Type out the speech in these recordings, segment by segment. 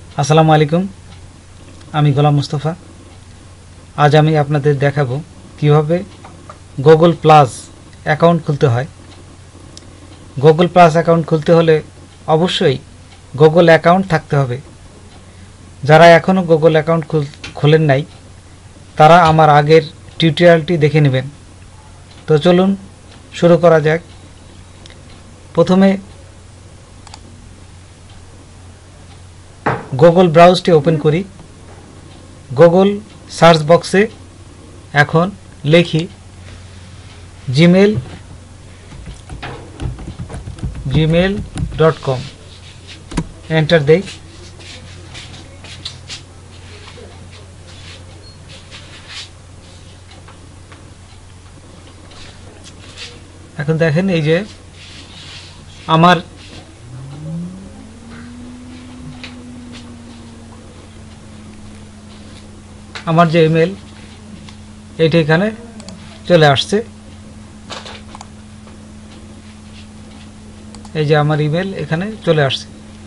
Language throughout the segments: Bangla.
আসসালামু আলাইকুম, আমি গোলাম মুস্তফা। আজ আমি আপনাদের দেখাবো কিভাবে গুগল প্লাস অ্যাকাউন্ট খুলতে হয়। গুগল প্লাস অ্যাকাউন্ট খুলতে হলে অবশ্যই গুগল অ্যাকাউন্ট থাকতে হবে। যারা এখনও গুগল অ্যাকাউন্ট খোলেন নাই তারা আমার আগের টিউটোরিয়ালটি দেখে নেবেন। তো চলুন শুরু করা যাক। প্রথমে গুগল ব্রাউজারটি ওপেন করি। গুগল সার্চ বক্সে এখন লিখি gmail.com, এন্টার দেই। এখন দেখেন এই যে আমার যে ইমেল এইটা এখানে চলে আসছে। এই যে আমার ইমেল এখানে চলে আসছে।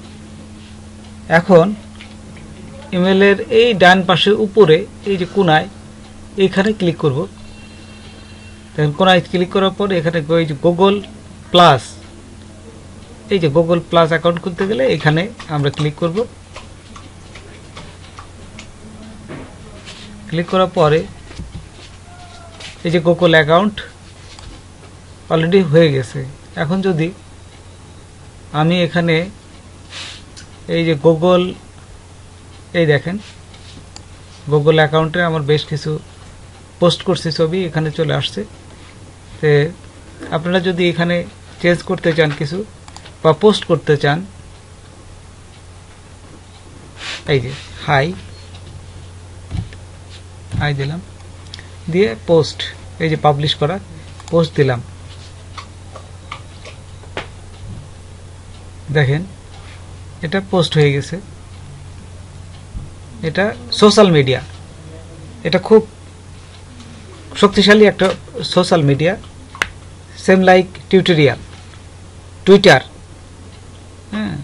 এখন ইমেলের এই ডান পাশে উপরে এই যে কোণায় এখানে ক্লিক করব। দেখেন কোণায় ক্লিক করার পর এখানে এই যে গুগল প্লাস, এই যে গুগল প্লাস অ্যাকাউন্ট খুলতে গেলে এখানে আমরা ক্লিক করব। ক্লিক করার পরে এই যে গুগল অ্যাকাউন্ট অলরেডি হয়ে গেছে। এখন যদি আমি এখানে এই যে গুগল, এই দেখেন গুগল অ্যাকাউন্টে আমার বেশ কিছু পোস্ট করছি ছবি এখানে চলে আসছে। তো আপনারা যদি এখানে চেঞ্জ করতে চান কিছু বা পোস্ট করতে চান, এই যে হাই দিলাম, দিয়ে পোস্ট, এই যে পাবলিশ করা পোস্ট দিলাম। দেখেন এটা পোস্ট হয়ে গেছে। এটা সোশ্যাল মিডিয়া, এটা খুব শক্তিশালী একটা social media, same like Twitter. হ্যাঁ,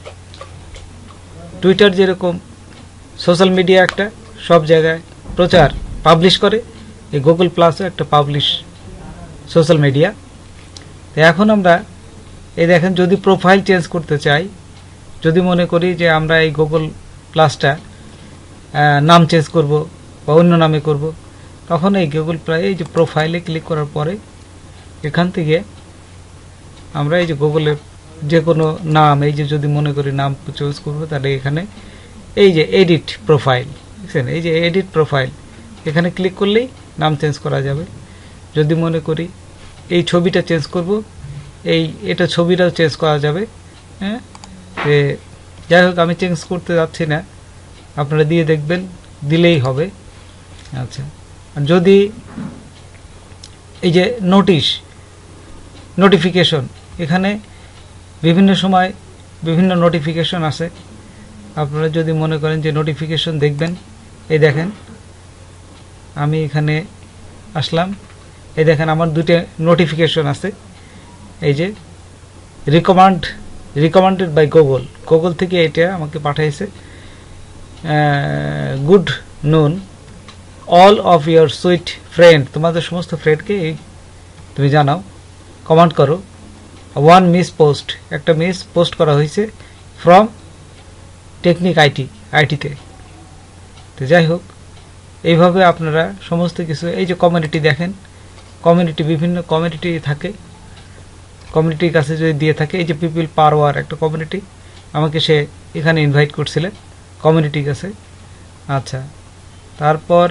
টুইটার যেরকম সোশ্যাল মিডিয়া একটা সব জায়গায় প্রচার পাবলিশ করে, এই গুগল প্লাসও একটা পাবলিশ সোশ্যাল মিডিয়া। তো এখন আমরা এই দেখেন যদি প্রোফাইল চেঞ্জ করতে চাই, যদি মনে করি যে আমরা এই গুগল প্লাসটা নাম চেঞ্জ করব বা অন্য নামে করব, তখন এই গুগল প্লাস এই যে প্রোফাইলে ক্লিক করার পরে এখান থেকে আমরা এই যে গুগলের যে কোনো নাম, এই যে যদি মনে করি নাম চুজ করব, তাহলে এখানে এই যে এডিট প্রোফাইল, দেখছেন এই যে এডিট প্রোফাইল, এখানে ক্লিক করলেই নাম চেঞ্জ করা যাবে। যদি মনে করি এই ছবিটা চেঞ্জ করব, এটা ছবিটাও চেঞ্জ করা যাবে। হ্যাঁ, যাই হোক আমি চেঞ্জ করতে যাচ্ছি না, আপনারা দিয়ে দেখবেন, দিলেই হবে। আচ্ছা, যদি এই যে নোটিফিকেশন, এখানে বিভিন্ন সময় বিভিন্ন নোটিফিকেশন আছে। আপনারা যদি মনে করেন যে নোটিফিকেশন দেখবেন, এই দেখেন আমি এখানে আসলাম, এই দেখেন আমার দুটো নোটিফিকেশন আছে। এই যে রিকমেন্ডেড বাই গুগল থেকে এটা আমাকে পাঠাইছে। Good noon all of your sweet friend, তোমাদের সমস্ত ফ্রেন্ডকে তুমি জানাও, কমেন্ট করো। ওয়ান মিস পোস্ট, একটা মিস পোস্ট করা হয়েছে ফ্রম টেকনিক আইটিতে। তো যাই হোক, এইভাবে আপনারা সমস্ত কিছু, এই যে কমিউনিটি দেখেন, কমিউনিটি বিভিন্ন কমিউনিটি থাকে, কমিউনিটির কাছে যদি দিয়ে থাকে, এই যে পিপল পাওয়ার একটা কমিউনিটি, আমাকে সে এখানে ইনভাইট করছিলেন কমিউনিটির কাছে। আচ্ছা, তারপর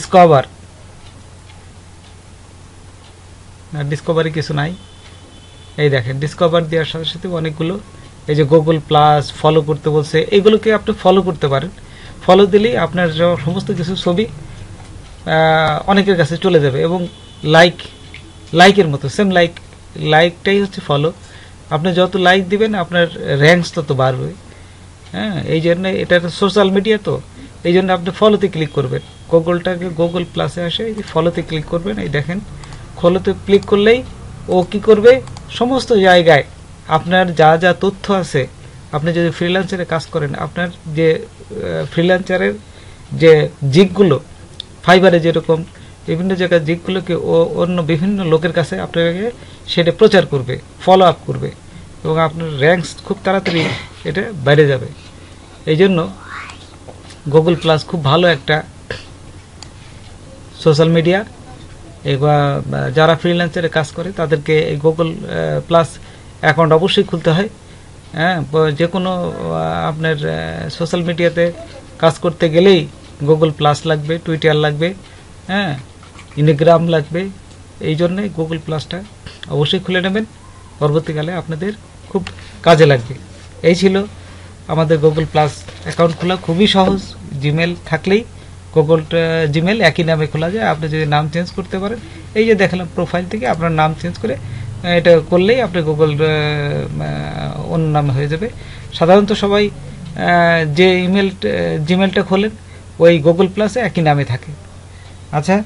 ডিসকভারি কিছু নাই। এই দেখেন ডিসকভার দেওয়ার সাথে সাথে অনেকগুলো, এই যে গুগল প্লাস ফলো করতে বলছে, এগুলোকে আপনি ফলো করতে পারেন। ফলো দিলেই আপনার সমস্ত কিছু ছবি অনেকের কাছে চলে যাবে। এবং লাইকের মতো সেম লাইকটাই হচ্ছে ফলো। আপনি যত লাইক দিবেন আপনার র্যাঙ্কস তত বাড়বে। হ্যাঁ, এই জন্য এটা সোশ্যাল মিডিয়া, তো এই জন্য আপনি ফলোতে ক্লিক করবেন। গুগল প্লাসে আসে এই যে ফলোতে ক্লিক করবেন। এই দেখেন ফলোতে ক্লিক করলেই ও কি করবে, সমস্ত জায়গায় আপনার যা যা তথ্য আছে আপনি যদি ফ্রিল্যান্সারে কাজ করেন, আপনার যে ফ্রিল্যান্সারের যে জিগগুলো ফাইবারে যেরকম বিভিন্ন জায়গায় জিগগুলোকে অন্য বিভিন্ন লোকের কাছে আপনাকে সেটা প্রচার করবে, ফলো আপ করবে এবং আপনার র্যাঙ্কস খুব তাড়াতাড়ি এটা বেড়ে যাবে। এই জন্য গুগল প্লাস খুব ভালো একটা সোশ্যাল মিডিয়া। এবার যারা ফ্রিল্যান্সারে কাজ করে তাদেরকে এই গুগল প্লাস অ্যাকাউন্ট অবশ্যই খুলতে হয়। হ্যাঁ, যে কোনো আপনার সোশ্যাল মিডিয়াতে কাজ করতে গেলেই গুগল প্লাস লাগবে, টুইটার লাগবে, হ্যাঁ, ইনস্টাগ্রাম লাগবে। এই জন্যে গুগল প্লাসটা অবশ্যই খুলে নেবেন, পরবর্তীকালে আপনাদের খুব কাজে লাগবে। এই ছিল আমাদের গুগল প্লাস অ্যাকাউন্ট খোলা, খুবই সহজ। জিমেল থাকলেই গুগল জিমেল একই নামে খোলা যায়। আপনি যদি নাম চেঞ্জ করতে পারেন, এই যে দেখালাম প্রোফাইল থেকে আপনার নাম চেঞ্জ করে এটা করলেই আপনি গুগল অন্য নামে হয়ে যাবে। সাধারণত সবাই যে জিমেলটা খোলেন ওই গুগল প্লাসে একই নামে থাকে। আচ্ছা,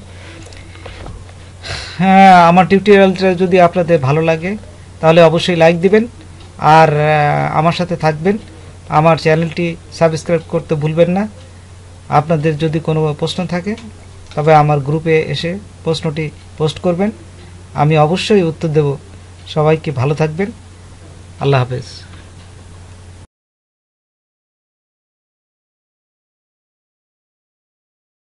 হ্যাঁ, আমার টিউটোরিয়ালটা যদি আপনাদের ভালো লাগে তাহলে অবশ্যই লাইক দিবেন আর আমার সাথে থাকবেন। আমার চ্যানেলটি সাবস্ক্রাইব করতে ভুলবেন না। আপনাদের যদি কোনো প্রশ্ন থাকে তবে আমার গ্রুপে এসে প্রশ্নটি পোস্ট করবেন, আমি অবশ্যই উত্তর দেব। সবাইকে ভালো থাকবেন। আল্লাহ হাফেজ।